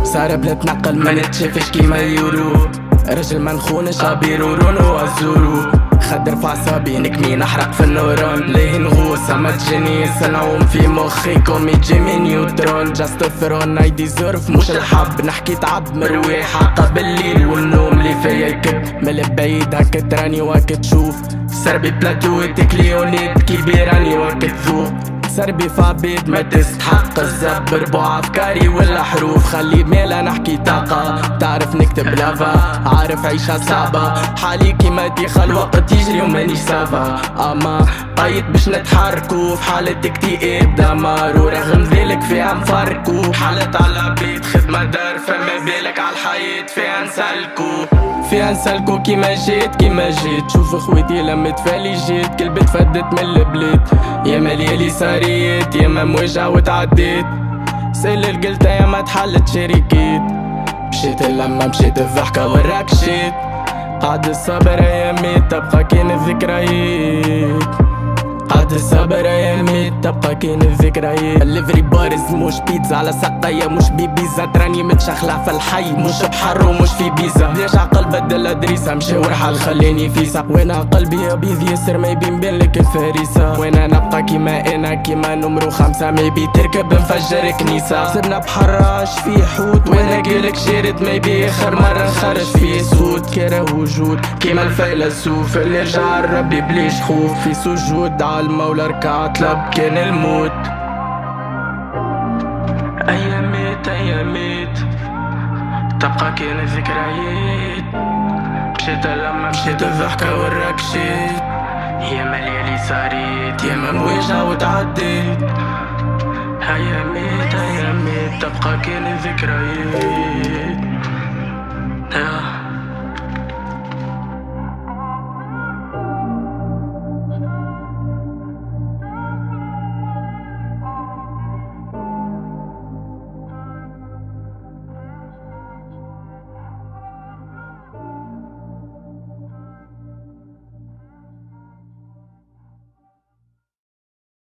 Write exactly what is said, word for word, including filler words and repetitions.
سارة بلا تنقل ما نتشافش كيما يورو، رجل ما نخونش ابيرو رونو ازورو، خدر في عصابي نكمي نحرق في النورون، ليه نغوص اما تجيني سنعوم في مخي كومي جيمي نيوترون، جاست ثرون اي ديزيرف مش الحب، نحكي تعب مرويحة قبل الليل والنوم اللي فيا يكب، من البعيد هكا تراني واك تشوف، سربي بلاتو تكليونيت كبيراني واك تذوق، سربي فابيد ما تستحق الزب بربع افكاري ولا حروف، خلي ميلا نحكي طاقة، تعرف نكتب لافا، عارف عيشها صعبة، حالي كيما ديخة الوقت يجري ومانيش سافا، اما طيب باش نتحركو في حالة اكتئاب دمار، ورغم ذلك فيها نفركو، حالة على بيت خدمة دار، فما بالك على الحياة فيها نسلكو، فيها نسلكو كيما جيت كيما جيت، شوف خويتي لما تفالي جيت، كلبة تفدت من البلاد، يا مليالي ساريت يا مواجهة وتعديت، سيل القلتة يا ما تحلت شريكيت، مشيت لما مشيت الضحكة والركشيت، قعد الصبر ايامي تبقى كاين الذكريات، قعد الصبر ايامي تبقى كاين الذكريات، الليفري بارز مش بيتزا على سقايا مش بيبيزا، تراني متشخلع في الحي مش بحر ومش في بيزا، ليش عقل بدل ادريسة مشي ورحل خليني فيسا، وانا قلبي ابيض يسر ما يبين بين لك الفريسة، وانا نبقى كيما انا كيما نمرو خمسة ما يبي تركب نفجر كنيسة، صرنا بحراش في حوت، وانا قالك شارد ما يبي اخر مرة نخرج فيه صوت، كاره وجود كيما الفيلسوف اللي رجع ربي بليش خوف، في سجود المولى ركع طلب كان الموت، ايامات ايامات تبقى كان الذكريات، مشيت لما مشيت الضحكة والركشيت، يا مليالي ساريت يا مواجهة وتعديت، ايامات ايامات تبقى كان الذكريات.